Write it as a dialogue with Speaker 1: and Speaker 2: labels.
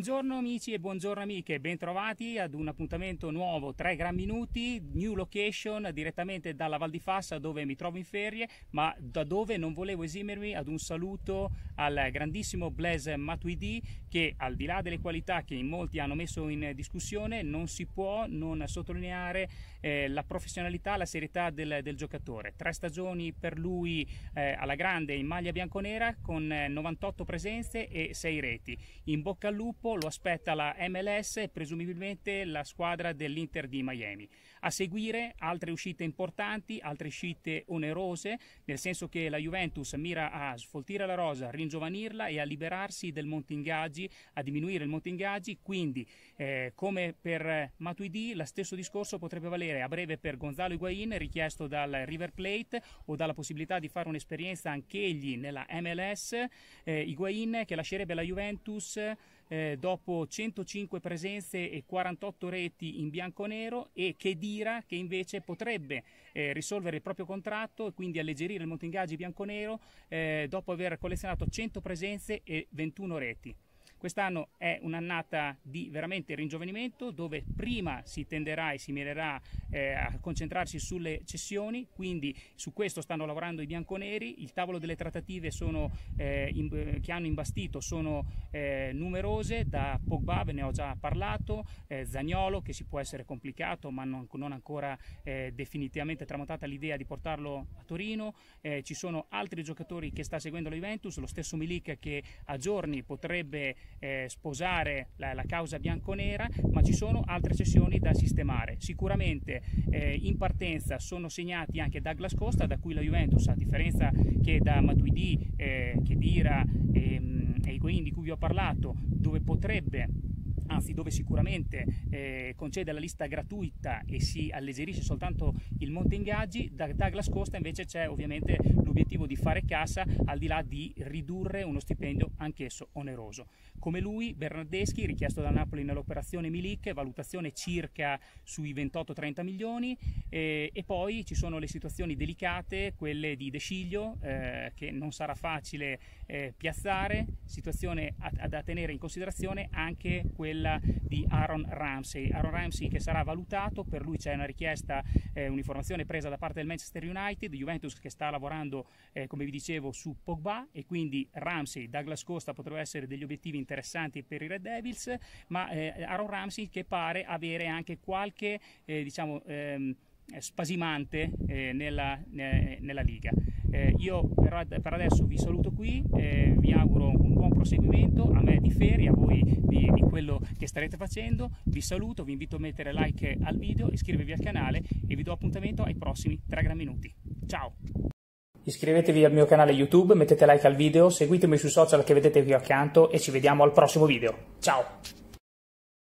Speaker 1: Buongiorno amici e buongiorno amiche, bentrovati ad un appuntamento nuovo, 3 Gran Minuti, new location, direttamente dalla Val di Fassa dove mi trovo in ferie, ma da dove non volevo esimermi ad un saluto al grandissimo Blaise Matuidi, che al di là delle qualità che in molti hanno messo in discussione, non si può non sottolineare la professionalità, la serietà del giocatore. 3 stagioni per lui alla grande in maglia bianconera con 98 presenze e 6 reti. In bocca al lupo, lo aspetta la MLS e presumibilmente la squadra dell'Inter di Miami. A seguire altre uscite importanti, altre uscite onerose, nel senso che la Juventus mira a sfoltire la rosa, a ringiovanirla e a liberarsi del monte ingaggi, a diminuire il monte ingaggi. Quindi come per Matuidi, lo stesso discorso potrebbe valere a breve per Gonzalo Higuaín, richiesto dal River Plate, o dalla possibilità di fare un'esperienza anch'egli nella MLS. Higuaín che lascerebbe la Juventus dopo 105 presenze e 48 reti in bianconero, e Khedira che invece potrebbe risolvere il proprio contratto e quindi alleggerire il monte ingaggi bianconero dopo aver collezionato 100 presenze e 21 reti. Quest'anno è un'annata di veramente ringiovanimento, dove prima si tenderà e si mirerà a concentrarsi sulle cessioni, quindi su questo stanno lavorando i bianconeri. Il tavolo delle trattative che hanno imbastito sono numerose, da Pogba, ve ne ho già parlato, Zaniolo che si può essere complicato ma non ancora definitivamente tramontata l'idea di portarlo a Torino. Ci sono altri giocatori che sta seguendo la Juventus, lo stesso Milik che a giorni potrebbe sposare la causa bianconera, ma ci sono altre cessioni da sistemare. Sicuramente in partenza sono segnati anche Douglas Costa, da cui la Juventus, a differenza che da Matuidi, Khedira e Higuaín di cui vi ho parlato, dove sicuramente concede la lista gratuita e si alleggerisce soltanto il monte ingaggi, da Douglas Costa invece c'è ovviamente l'obiettivo di fare cassa, al di là di ridurre uno stipendio anch'esso oneroso. Come lui, Bernardeschi, richiesto dal Napoli nell'operazione Milik, valutazione circa sui 28-30 milioni, e poi ci sono le situazioni delicate, quelle di De Sciglio, che non sarà facile piazzare, situazione da tenere in considerazione anche quella di Aaron Ramsey che sarà valutato. Per lui c'è una richiesta, un'informazione presa da parte del Manchester United, Juventus che sta lavorando come vi dicevo su Pogba, e quindi Ramsey, Douglas Costa potrebbero essere degli obiettivi interessanti per i Red Devils, ma Aaron Ramsey che pare avere anche qualche spasimante nella Liga. Io per adesso vi saluto qui, vi auguro un buon proseguimento, a me di ferie, a voi di quello che starete facendo. Vi saluto, vi invito a mettere like al video, iscrivervi al canale e vi do appuntamento ai prossimi 3 Gran Minuti. Ciao! Iscrivetevi al mio canale YouTube, mettete like al video, seguitemi sui social che vedete qui accanto e ci vediamo al prossimo video. Ciao!